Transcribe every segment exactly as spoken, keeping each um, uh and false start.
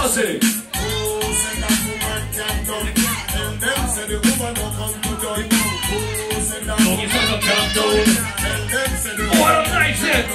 Marcy. Någon som har tömt ord. Vad de nice it.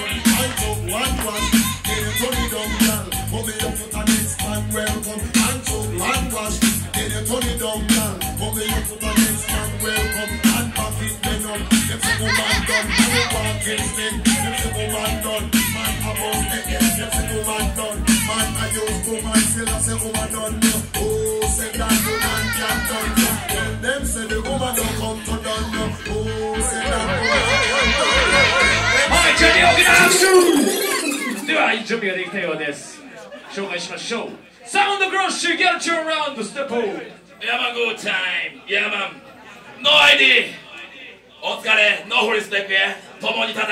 はい、じゃあリオキナーでは準備ができたようです。紹介しましょう。サウンドクラッシュ Get you around the step up。 ヤマグータイム、ヤマン、ノーアイディー。お疲れ、ノーフリスペックへ。共に戦った。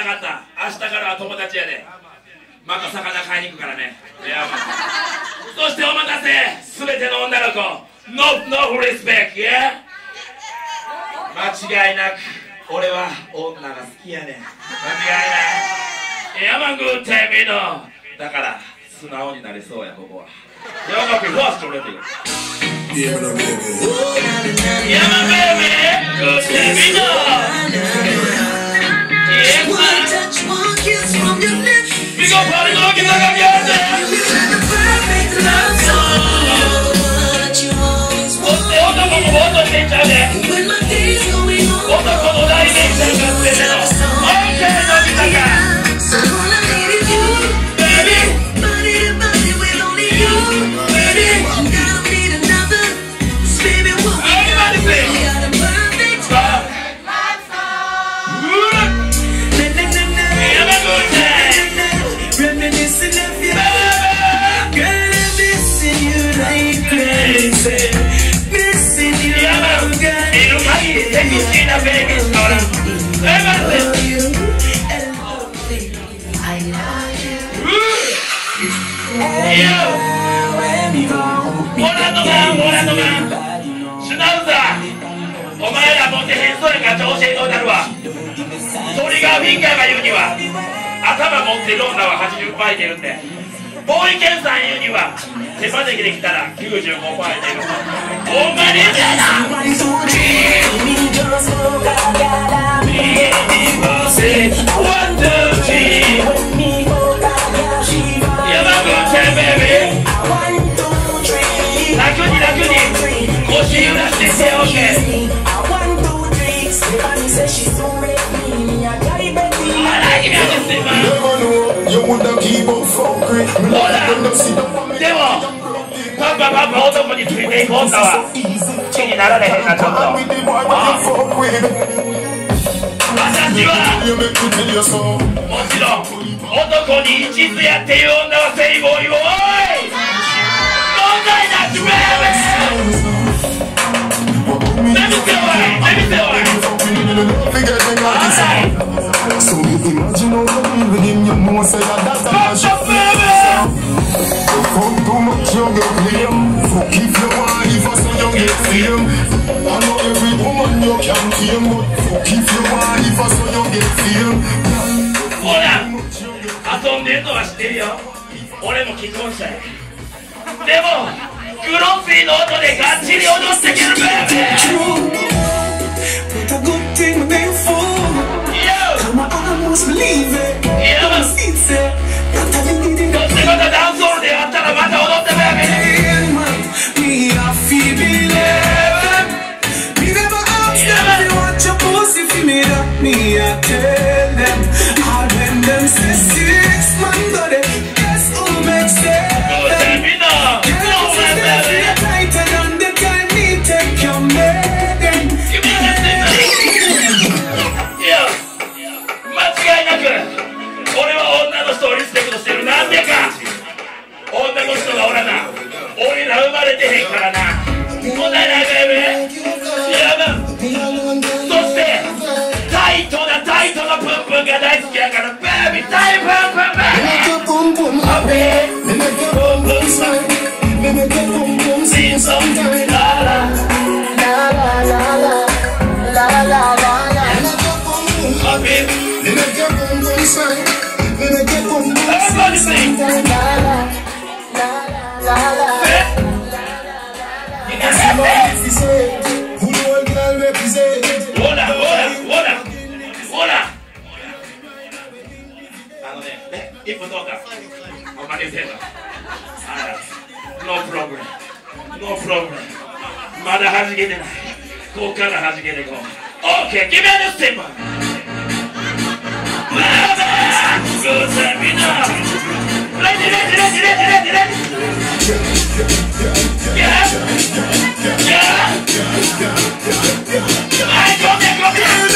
明日からは友達やで。また魚買いに行くからね。ヤマン。そしてお待たせ、すべての女の子。ノー、ノーフリスペックや。間違いなく、俺は女が好きやねん。間違いない。ヤマグータイムの。だから、素直になれそうや、ここは。ヤマグーファーストレディー。 Yeah, man, baby. Yeah, my baby. Good to be done. Yeah, man. We gon' party looking like I'm young. Otte, otte, como voto di mentale. Otte, como dai mentale, caspetero. Ok, non mi tocca. Baby.お前ら持ってへんそうやから教えておたるわ。トリガーフィンガーが言うには頭持ってる女は はちじゅっパーセント いけるって。ボーイケンさん言うには手招きできたら きゅうじゅうごパーセント いける。ほんまに言うてな。楽に楽に腰揺らして手を置け。でもパンパパンパ男についていく女は気になられへんな。ちょっと私はもちろん男に一途やっていう女はセイボーイをおい問題なしベイベー。Let me see why, let me see why. So you imagine how you deal with him, you know say that that's a magic. Fuck too much you get claim. Fuck if you want, if I say you get fame. I know every woman you can tame, but fuck if you want, if I say you get fame. ほら、遊んでるのは知ってるよ。俺も既婚者や。でもグロッピーの音でガッチリ踊ってけるベイベー。 But a good thing they fall. Come on, I must believe it. I'm sincere. Not having it in the world. But I dance all day after the matter of the baby. Me, I feel believe. Me never ask them if you want your pussy for me. That me, I tell them. All when them say six man got it. Guess who makes it? Tighter than the time me take your maiden. 俺は女の人をリスペクトしてる。なんでか女の人がおらな俺ら生まれてへんからな。問題ないベイベー。いやな。そしてタイトなタイトなプンプンが大好きやからベイビータイプンプンベイビーハッピープンプンスマイルシンソンララララララララララハッピーEverybody sing. La la la la la la. ほらほらほらほらあのねえいっぷんどうかおまけせんのノープロブレムノープロブレムまだ弾けてないここから弾けていこうオーケー決めるステップまあまあそうさみんなレディレディレディレディレディレディいやいやはいごめんごめん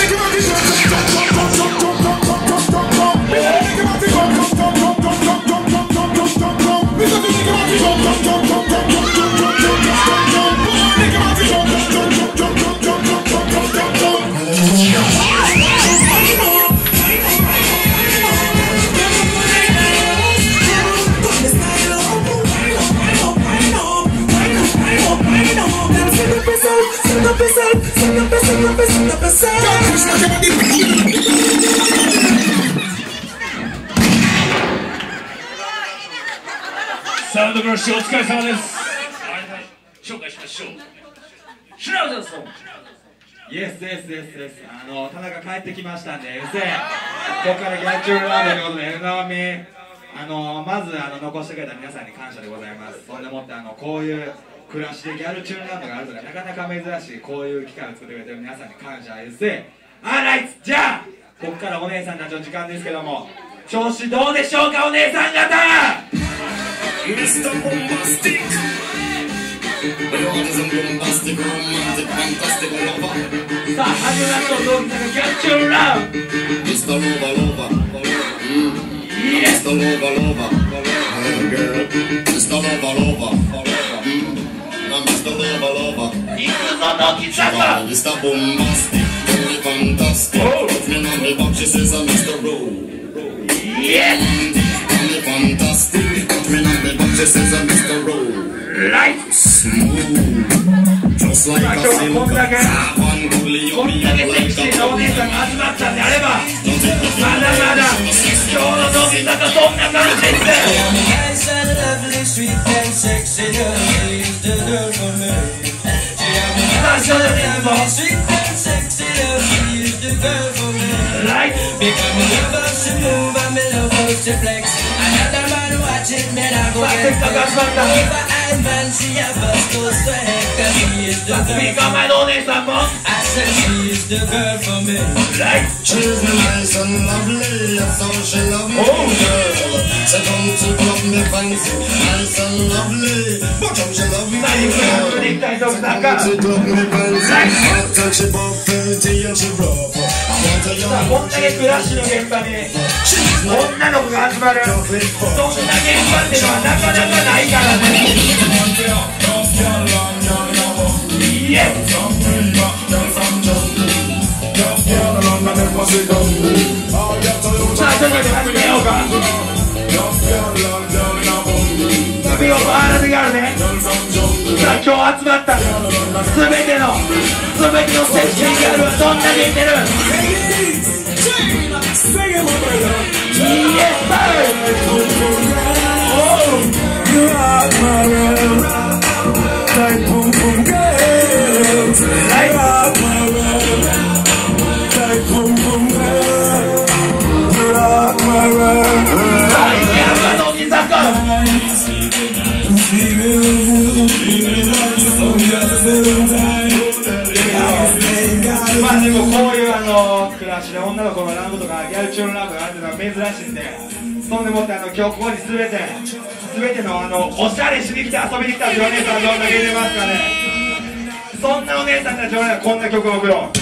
サウンドクラッシュお疲れ様です。紹介しましょう。シュラウザーさん。 イエスですですです。あの田中帰ってきましたんで、うせここからギャッチューラードということで、うなみあのまずあの残してくれた皆さんに感謝でございます。そんでもってあのこういう暮らしでギャルチューンランドがあるとかなかなか珍しいこういう機会を作ってくれてる皆さんに感謝です。あらいつじゃあここからお姉さんたちの時間ですけども、調子どうでしょうかお姉さん方。 ミスターボンバスティックさあ始まった動きがギャッチューランドミスターローバーローバーミスターローバーローバーミスターローバーローバーミスターローバーローバー行くぞドキザコミスターボンバスティックファンタスティックPut me on the box, she says I'm Mister Rowe Yes Fantastic, put me on the box, she says I'm Mister Rowe Right Smooth Just like a silk こんだけこんだけセクシーなお姉さんが集まったんであればまだまだ今日のドキザコそんな感じです。 Nice and lovely, sweet and sexy girl, she's the girl for me. She have a nice and lovely, sweet and sexy girl, she's the girl for me. Right Because me love her to move and me love her to flex. Another man watching me now go get flex. Over and man, she a bust to sweat, 'cause she is the スピ girl ーカー for 前 me. のお姉さんも I said she is the girl for me. Right She's nice and lovely, that's how she love me, girl. So come to club me fancy, nice and lovely, but how she love me, 何フランスに行きたいドキザ come コ to club me fancy, hot and she buffety and she rough. I want a さあ young こんだけ暮らしの現場に女の子が集まるそんな現場っていうのはなかなかないからね。イエスさあ徐々に始めようか。スピーカーバーラディガールね。さあ今日集まった全ての全てのセクシーギャルはどんだけいてる。イエスバまあでもこういうあの暮らしで女の子のラブとかギャルチューンラブがあるのは珍しいんで、そんでもってあの今日ここに全て全てのあのおしゃれしに来て遊びに来たっていうお姉さんどんだけ入れますかね。そんなお姉さんたち俺らこんな曲を送ろう。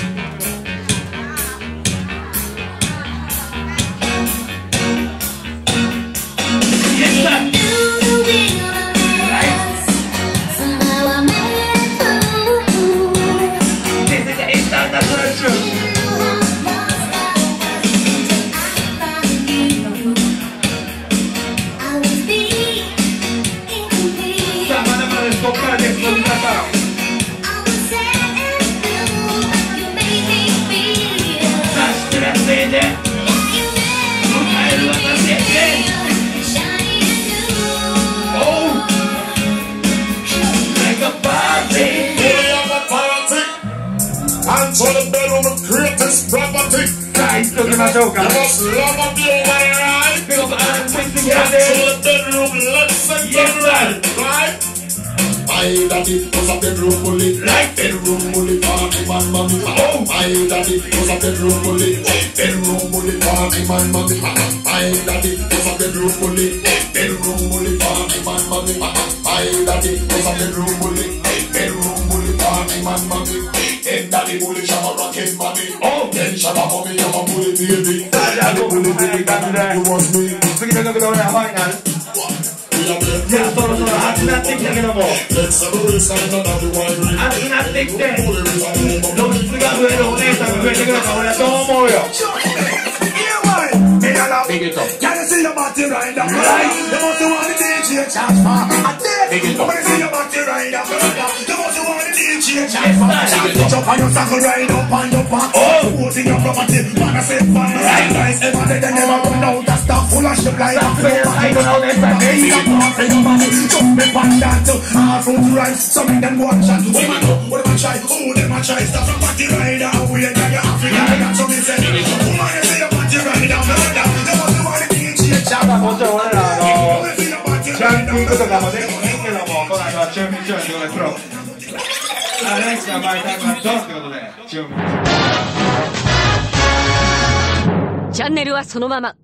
ここからです。乃木坂 So the bedroom is greatest property. さあ言っておきましょうか。 You must love a view, right? Big up and big thing Back out there. to the bedroom, let's set the Yes, right, right? My daddy was a bedroom bully, like bedroom bully, party man, mommy. Oh, my daddy was a bedroom bully, bedroom bully, party man, mommy. My daddy was a bedroom bully, bedroom bully, party man, mommy. My daddy was a bedroom bully, bedroom bully, party man, mommy. And daddy bully, shabba rockin' mommy. Oh, then shabba mommy, I'm a bully baby. Daddy bully baby, daddy you want me. 次の曲で俺らファイナル。じゃあそろそろ熱くなってきたけども、熱くなってきて露出が増えるお姉さんが増えてくるから俺はどう思うよ。 Big it up. Can you see your body right up? Right. You must want the D J charge for. I did. Big it up. Can you see your body right up? You must want the D J charge for. Jump on your circle right up on your back. Oh. Putting your property. Wanna say fun. Right. Nice. Ever they never run out of stuff full of shit like that. I don't know this time. Hey, you can't say your body. Jump me on that. Half food rice. Some of them one shot. Oh man, what am I try? Oh, them I try. Stop your body right up. We ain't got your African. That's what we say. Oh man, you see your body right up. もちろん俺らあのランキングとかもできへんけども、この後はチューミンチューンということでプロあレンチのマイタイムはドンということでチューミンチャンネルはそのまま